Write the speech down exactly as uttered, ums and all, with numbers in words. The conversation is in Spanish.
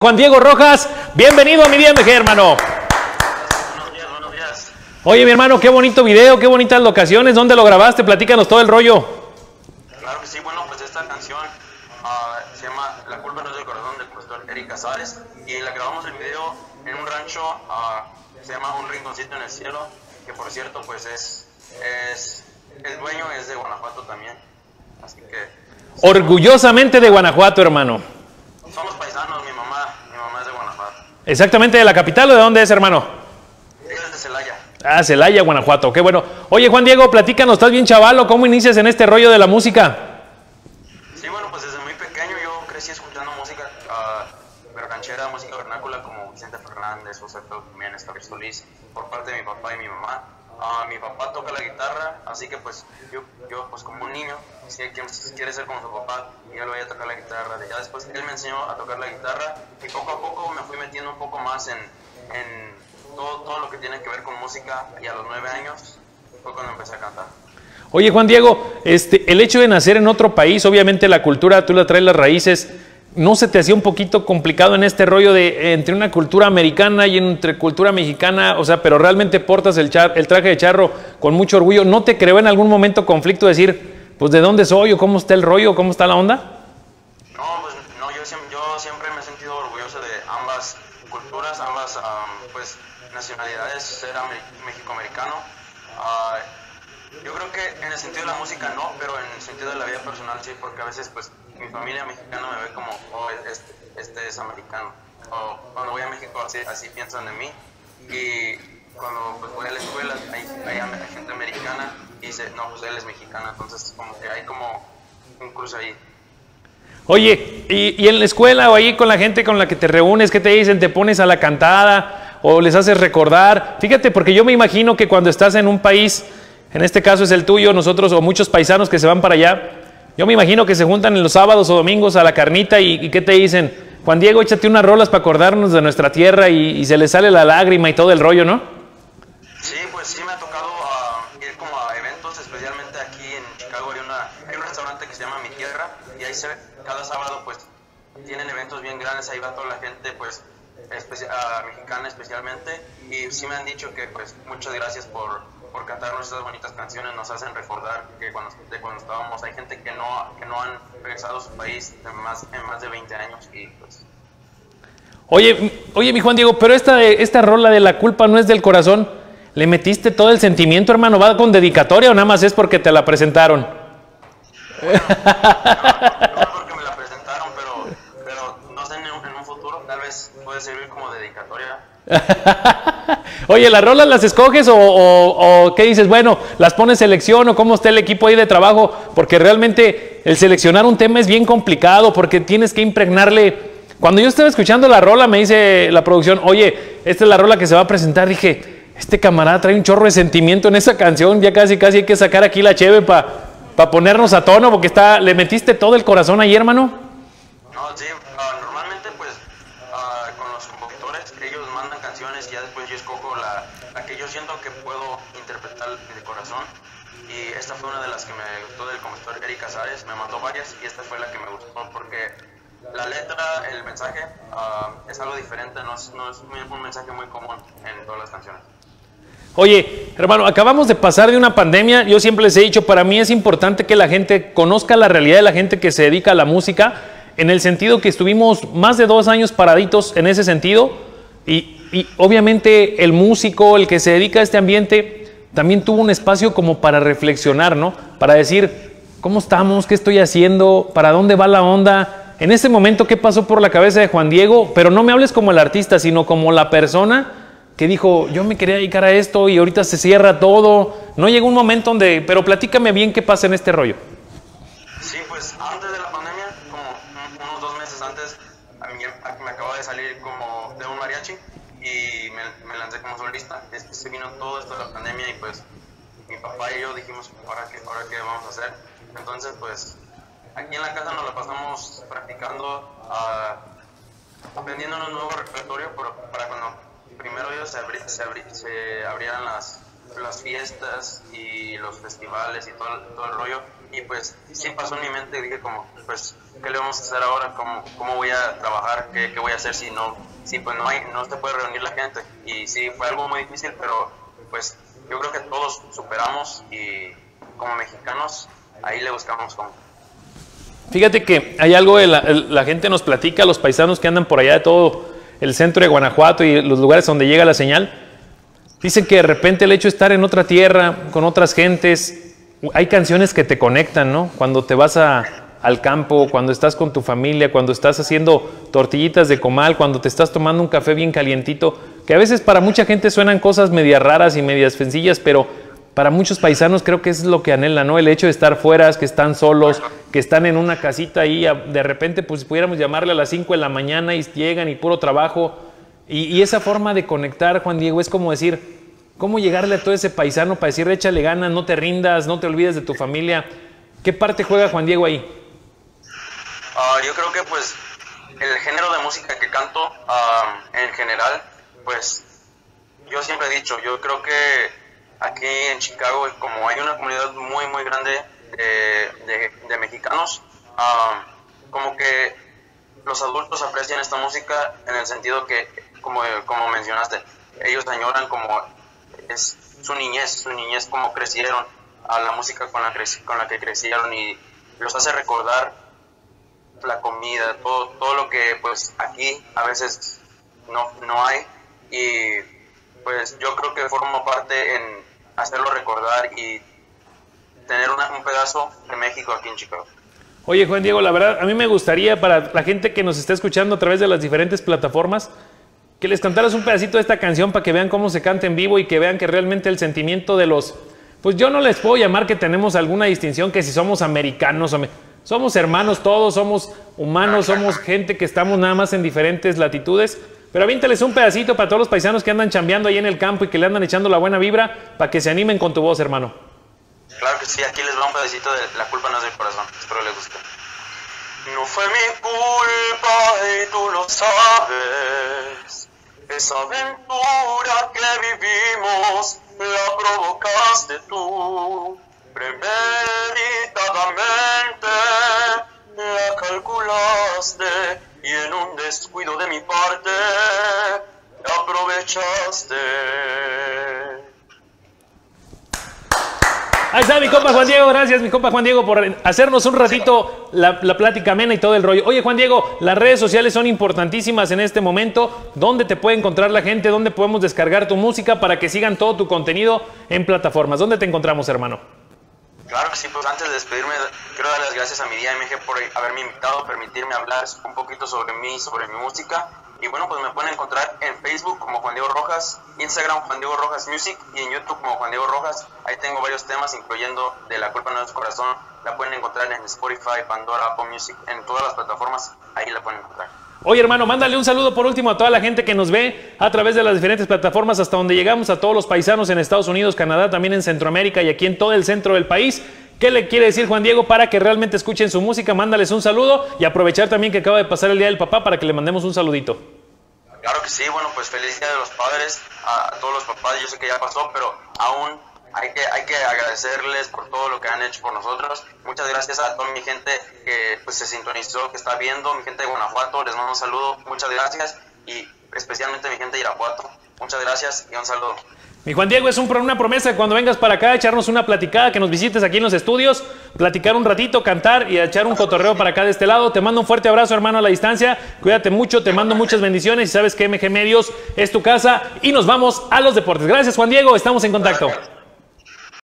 Juan Diego Rojas, bienvenido a Mi Día M G, hermano. Buenos días, buenos días. Oye, mi hermano, qué bonito video, qué bonitas locaciones. ¿Dónde lo grabaste? Platícanos todo el rollo. Claro que sí, bueno, pues esta canción uh, se llama La culpa no es del corazón, del compositor Eric Casares, y la grabamos el video en un rancho, uh, se llama Un Rinconcito en el Cielo, que por cierto, pues es, es el dueño es de Guanajuato también, así que... Orgullosamente de Guanajuato, hermano. Somos paisanos, mi mamá, mi mamá es de Guanajuato. ¿Exactamente de la capital o de dónde es, hermano? Ella es de Celaya. Ah, Celaya, Guanajuato, qué bueno. Oye, Juan Diego, platícanos, estás bien chavalo, ¿cómo inicias en este rollo de la música? Sí, bueno, pues desde muy pequeño yo crecí escuchando música uh, ranchera, música vernácula como Vicente Fernández, José Alfredo Jiménez, Javier Solís, por parte de mi papá y mi mamá. Uh, mi papá toca la guitarra, así que pues yo, yo pues como un niño, si quiere ser como su papá, y ya lo voy a tocar la guitarra. Ya después él me enseñó a tocar la guitarra y poco a poco me fui metiendo un poco más en, en todo, todo lo que tiene que ver con música, y a los nueve años fue cuando empecé a cantar. Oye, Juan Diego, este, el hecho de nacer en otro país, obviamente la cultura, tú la traes las raíces, ¿no se te hacía un poquito complicado en este rollo de entre una cultura americana y entre cultura mexicana? O sea, pero realmente portas el, char, el traje de charro con mucho orgullo. ¿No te creó en algún momento conflicto decir, pues, de dónde soy o cómo está el rollo, cómo está la onda? No, pues no, yo siempre, yo siempre me he sentido orgulloso de ambas culturas, ambas um, pues, nacionalidades, ser mexicoamericano. Uh, yo creo que en el sentido de la música no, pero en el sentido de la vida personal sí, porque a veces pues mi familia mexicana me ve como, oh, este, este es americano. O cuando voy a México así, así piensan de mí. Y cuando pues, voy a la escuela hay, hay gente americana y dice, no, pues él es mexicano. Entonces como que hay como un cruce ahí. Oye, y, y en la escuela o ahí con la gente con la que te reúnes, ¿qué te dicen? ¿Te pones a la cantada o les haces recordar? Fíjate, porque yo me imagino que cuando estás en un país, en este caso es el tuyo, nosotros o muchos paisanos que se van para allá, yo me imagino que se juntan en los sábados o domingos a la carnita y, y ¿qué te dicen? Juan Diego, échate unas rolas para acordarnos de nuestra tierra y, y se le sale la lágrima y todo el rollo, ¿no? Sí, pues sí me ha tocado uh, ir como a eventos, especialmente aquí en Chicago hay, una, hay un restaurante que se llama Mi Tierra, y ahí se, cada sábado pues tienen eventos bien grandes, ahí va toda la gente pues espe uh, mexicana especialmente, y sí me han dicho que pues muchas gracias por, por cantar nuestras bonitas canciones, nos hacen recordar que cuando, de cuando estábamos, hay gente que no, que no han regresado a su país en más, en más de veinte años y pues... Oye, oye mi Juan Diego, pero esta, esta rola de La culpa no es del corazón, ¿le metiste todo el sentimiento, hermano? ¿Va con dedicatoria o nada más es porque te la presentaron? Bueno, no, no porque me la presentaron, pero, pero no sé, en un, en un futuro tal vez puede servir como dedicatoria. Oye, ¿las rolas las escoges o, o, o qué dices? Bueno, ¿las pones selección o cómo está el equipo ahí de trabajo? Porque realmente el seleccionar un tema es bien complicado porque tienes que impregnarle. Cuando yo estaba escuchando la rola me dice la producción, oye, esta es la rola que se va a presentar. Dije, este camarada trae un chorro de sentimiento en esa canción, ya casi casi hay que sacar aquí la cheve para pa ponernos a tono porque está, le metiste todo el corazón ahí, hermano. No, sí, uh, normalmente pues uh, con los compositores ellos mandan canciones y ya después yo escojo la, la que yo siento que puedo interpretar de corazón, y esta fue una de las que me gustó del compositor Eric Casares. Me mandó varias y esta fue la que me gustó porque la letra, el mensaje uh, es algo diferente, no es, no es un mensaje muy común en todas las canciones. Oye, hermano, acabamos de pasar de una pandemia. Yo siempre les he dicho, para mí es importante que la gente conozca la realidad de la gente que se dedica a la música, en el sentido que estuvimos más de dos años paraditos en ese sentido, y, y obviamente el músico, el que se dedica a este ambiente, también tuvo un espacio como para reflexionar, ¿no? Para decir, ¿cómo estamos? ¿Qué estoy haciendo? ¿Para dónde va la onda? En ese momento, ¿qué pasó por la cabeza de Juan Diego? Pero no me hables como el artista, sino como la persona que dijo, yo me quería dedicar a esto y ahorita se cierra todo. No llegó un momento donde, pero platícame bien qué pasa en este rollo. Sí, pues antes de la pandemia, como unos dos meses antes, a mí me acababa de salir como de un mariachi y me, me lancé como solista. Después se vino todo esto de la pandemia y pues mi papá y yo dijimos, ¿ahora qué, ahora qué vamos a hacer? Entonces pues aquí en la casa nos la pasamos practicando, uh, aprendiendo un nuevo repertorio para cuando primero ellos se, abri se, abri se abrieran las, las fiestas y los festivales y todo, todo el rollo, y pues sí pasó en mi mente y dije como, pues, ¿qué le vamos a hacer ahora? ¿Cómo, cómo voy a trabajar? ¿Qué, qué voy a hacer si no, si pues no hay, no se puede reunir la gente? Y sí, fue algo muy difícil, pero pues yo creo que todos superamos y como mexicanos ahí le buscamos cómo. Fíjate que hay algo de la, la gente nos platica, los paisanos que andan por allá de todo el centro de Guanajuato y los lugares donde llega la señal, dicen que de repente el hecho de estar en otra tierra, con otras gentes, hay canciones que te conectan, ¿no? Cuando te vas a, al campo, cuando estás con tu familia, cuando estás haciendo tortillitas de comal, cuando te estás tomando un café bien calientito, que a veces para mucha gente suenan cosas medias raras y medias sencillas, pero para muchos paisanos creo que es lo que anhelan, ¿no? El hecho de estar fuera, que están solos, que están en una casita ahí, de repente pues pudiéramos llamarle a las cinco de la mañana y llegan y puro trabajo. Y, y esa forma de conectar, Juan Diego, es como decir, ¿cómo llegarle a todo ese paisano para decir, échale ganas, no te rindas, no te olvides de tu familia? ¿Qué parte juega Juan Diego ahí? Uh, yo creo que pues el género de música que canto uh, en general, pues yo siempre he dicho, yo creo que aquí en Chicago, como hay una comunidad muy muy grande de, de, de mexicanos, uh, como que los adultos aprecian esta música en el sentido que, como, como mencionaste, ellos añoran como es su niñez, su niñez como crecieron, a la música con la, con la que crecieron, y los hace recordar la comida, todo, todo lo que pues aquí a veces no, no hay, y pues yo creo que forma parte en hacerlo recordar y tener una, un pedazo de México aquí en Chicago. Oye, Juan Diego, la verdad, a mí me gustaría, para la gente que nos está escuchando a través de las diferentes plataformas, que les cantaras un pedacito de esta canción para que vean cómo se canta en vivo y que vean que realmente el sentimiento de los... Pues yo no les puedo llamar que tenemos alguna distinción, que si somos americanos, somos hermanos todos, somos humanos, somos gente que estamos nada más en diferentes latitudes. Pero aviéntales un pedacito para todos los paisanos que andan chambeando ahí en el campo y que le andan echando la buena vibra, para que se animen con tu voz, hermano. Claro que sí, aquí les va un pedacito de La culpa no es del corazón, espero les guste. No fue mi culpa y tú lo sabes, esa aventura que vivimos la provocaste tú, premeditadamente la calculaste y en un descuido de mi parte la aprovechaste. Ahí está mi compa Juan Diego, gracias mi compa Juan Diego por hacernos un ratito la, la plática amena y todo el rollo. Oye Juan Diego, las redes sociales son importantísimas en este momento. ¿Dónde te puede encontrar la gente? ¿Dónde podemos descargar tu música para que sigan todo tu contenido en plataformas? ¿Dónde te encontramos, hermano? Claro que sí, pues antes de despedirme quiero dar las gracias a mi D M G por haberme invitado, permitirme hablar un poquito sobre mí, sobre mi música. Y bueno, pues me pueden encontrar en Facebook como Juan Diego Rojas, Instagram Juan Diego Rojas Music y en YouTube como Juan Diego Rojas. Ahí tengo varios temas, incluyendo de La culpa no es del corazón. La pueden encontrar en Spotify, Pandora, Apple Music, en todas las plataformas. Ahí la pueden encontrar. Oye hermano, mándale un saludo por último a toda la gente que nos ve a través de las diferentes plataformas hasta donde llegamos, a todos los paisanos en Estados Unidos, Canadá, también en Centroamérica y aquí en todo el centro del país. ¿Qué le quiere decir Juan Diego para que realmente escuchen su música? Mándales un saludo y aprovechar también que acaba de pasar el Día del Papá para que le mandemos un saludito. Claro que sí, bueno, pues feliz Día de los Padres a, a todos los papás. Yo sé que ya pasó, pero aún hay que, hay que agradecerles por todo lo que han hecho por nosotros. Muchas gracias a toda mi gente que pues, se sintonizó, que está viendo, mi gente de Guanajuato, les mando un saludo, muchas gracias, y especialmente mi gente de Irapuato, muchas gracias y un saludo. Mi Juan Diego, es un, una promesa que cuando vengas para acá, echarnos una platicada, que nos visites aquí en los estudios, platicar un ratito, cantar y echar un cotorreo para acá de este lado. Te mando un fuerte abrazo, hermano, a la distancia. Cuídate mucho, te mando muchas bendiciones y sabes que M G Medios es tu casa y nos vamos a los deportes. Gracias, Juan Diego, estamos en contacto.